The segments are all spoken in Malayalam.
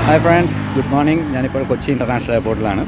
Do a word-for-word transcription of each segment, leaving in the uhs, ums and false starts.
Hi friends, good morning. ഞാനിപ്പോൾ കൊച്ചി ഇൻ്റർനാഷണൽ എയർപോർട്ടിലാണ്.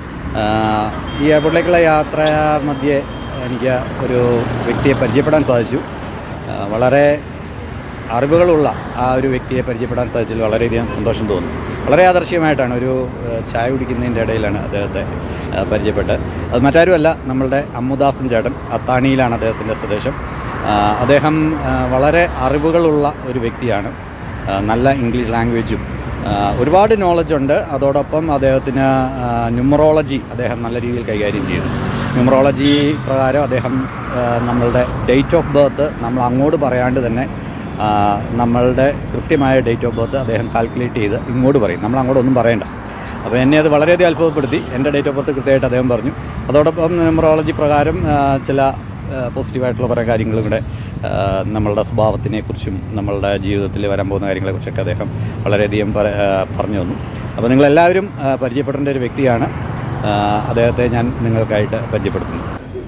ഈ എയർപോർട്ടിലേക്കുള്ള യാത്ര മധ്യേ എനിക്ക് ഒരു വ്യക്തിയെ പരിചയപ്പെടാൻ സാധിച്ചു. വളരെ അറിവുകളുള്ള ആ ഒരു വ്യക്തിയെ പരിചയപ്പെടാൻ സാധിച്ചതിൽ വളരെയധികം സന്തോഷം തോന്നുന്നു. വളരെ ആദർശീയമായിട്ടാണ് ഒരു ചായ കുടിക്കുന്നതിൻ്റെ ഇടയിലാണ് അദ്ദേഹത്തെ പരിചയപ്പെട്ടത്. അത് മറ്റാരുമല്ല, നമ്മളുടെ അമ്മുദാസൻ ചേട്ടൻ. അത്താണിയിലാണ് അദ്ദേഹത്തിൻ്റെ സ്വദേശം. അദ്ദേഹം വളരെ അറിവുകളുള്ള ഒരു വ്യക്തിയാണ്. നല്ല ഇംഗ്ലീഷ് ലാംഗ്വേജും ഒരുപാട് നോളജുണ്ട്. അതോടൊപ്പം അദ്ദേഹത്തിന് ന്യൂമറോളജി അദ്ദേഹം നല്ല രീതിയിൽ കൈകാര്യം ചെയ്തു. ന്യൂമറോളജി പ്രകാരം അദ്ദേഹം നമ്മളുടെ ഡേറ്റ് ഓഫ് ബർത്ത് നമ്മൾ അങ്ങോട്ട് പറയാണ്ട് തന്നെ നമ്മളുടെ കൃത്യമായ ഡേറ്റ് ഓഫ് ബർത്ത് അദ്ദേഹം കാൽക്കുലേറ്റ് ചെയ്ത് ഇങ്ങോട്ട് പറയും. നമ്മൾ അങ്ങോട്ടൊന്നും പറയണ്ട. അപ്പോൾ എന്നെ അത് വളരെയധികം അത്ഭുതപ്പെടുത്തി. എൻ്റെ ഡേറ്റ് ഓഫ് ബർത്ത് കൃത്യമായിട്ട് അദ്ദേഹം പറഞ്ഞു. അതോടൊപ്പം ന്യൂമറോളജി പ്രകാരം ചില പോസിറ്റീവായിട്ടുള്ള കുറേ കാര്യങ്ങളും കൂടെ നമ്മളുടെ സ്വഭാവത്തിനെക്കുറിച്ചും നമ്മളുടെ ജീവിതത്തിൽ വരാൻ പോകുന്ന കാര്യങ്ങളെക്കുറിച്ചൊക്കെ അദ്ദേഹം വളരെയധികം പറഞ്ഞു തന്നു. അപ്പോൾ നിങ്ങളെല്ലാവരും പരിചയപ്പെടേണ്ട ഒരു വ്യക്തിയാണ്. അദ്ദേഹത്തെ ഞാൻ നിങ്ങൾക്കായിട്ട് പരിചയപ്പെടുത്തുന്നു.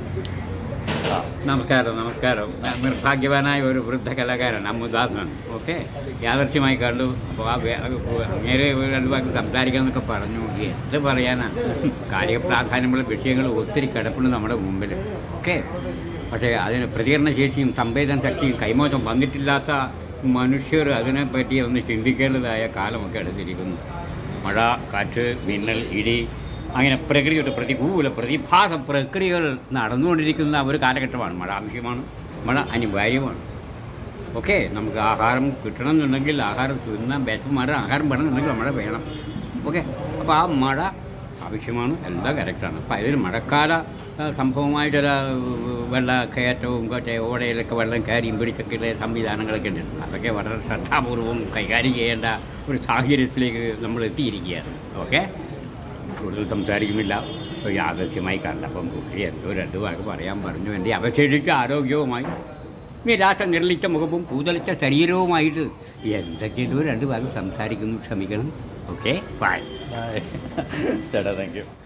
നമസ്കാരം നമസ്കാരം നിർഭാഗ്യവാനായ ഒരു വൃദ്ധ കലാകാരൻ അമ്മുദാസൻ. ഓക്കെ, യാദർച്ഛ്യമായി കണ്ടു. അപ്പോൾ ആ അങ്ങേരെ രണ്ടു വാക്ക് സംസാരിക്കാമെന്നൊക്കെ പറഞ്ഞു. എന്ത് പറയാനാണ്, കാലിക പ്രാധാന്യമുള്ള വിഷയങ്ങൾ ഒത്തിരി കിടപ്പുണ്ട് നമ്മുടെ മുമ്പിൽ. ഓക്കെ, പക്ഷേ അതിന് പ്രതികരണശേഷിയും സംവേദന ശക്തിയും കൈമോശം വന്നിട്ടില്ലാത്ത മനുഷ്യർ അതിനെപ്പറ്റി ഒന്ന് ചിന്തിക്കേണ്ടതായ കാലമൊക്കെ അടുത്തിരിക്കുന്നു. മഴ, കാറ്റ്, മിന്നൽ, ഇടി, അങ്ങനെ പ്രകൃതിയുടെ പ്രതികൂല പ്രതിഭാസ പ്രക്രിയകൾ നടന്നുകൊണ്ടിരിക്കുന്ന ഒരു കാലഘട്ടമാണ്. മഴ ആവശ്യമാണ്, മഴ അനിവാര്യമാണ്. ഓക്കെ, നമുക്ക് ആഹാരം കിട്ടണം എന്നുണ്ടെങ്കിൽ ആഹാരം തിന്നാൻ വിശപ്പ് മാറാൻ ആഹാരം വേണമെന്നുണ്ടെങ്കിൽ മഴ വേണം. ഓക്കെ, അപ്പോൾ ആ മഴ ആവശ്യമാണ്, എല്ലാം കറക്റ്റാണ്. അപ്പോൾ അതിൽ മഴക്കാല സംഭവമായ ചില വെള്ള കയറ്റവും മറ്റേ ഓടയിലൊക്കെ വെള്ളം കയറിയും പിടിച്ചൊക്കെയുള്ള സംവിധാനങ്ങളൊക്കെ ഉണ്ട്. അതൊക്കെ വളരെ ശ്രദ്ധാപൂർവം കൈകാര്യം ചെയ്യേണ്ട ഒരു സാഹചര്യത്തിലേക്ക് നമ്മൾ എത്തിയിരിക്കുകയാണ്. ഓക്കെ, കൂടുതൽ സംസാരിക്കുന്നില്ല. യാദൃശ്യമായി കണ്ടപ്പം കുട്ടി എന്തോ രണ്ട് വാക്ക് പറയാൻ പറഞ്ഞു. എൻ്റെ അവശേഷിച്ച ആരോഗ്യവുമായി നിരാശ നിർലിച്ച മുഖവും കൂതളിച്ച ശരീരവുമായിട്ട് എന്തൊക്കെയോ രണ്ട് വാക്ക് സംസാരിക്കുന്നു. ക്ഷമിക്കണം. Okay, bye. ചേട്ടാ, താങ്ക് യു.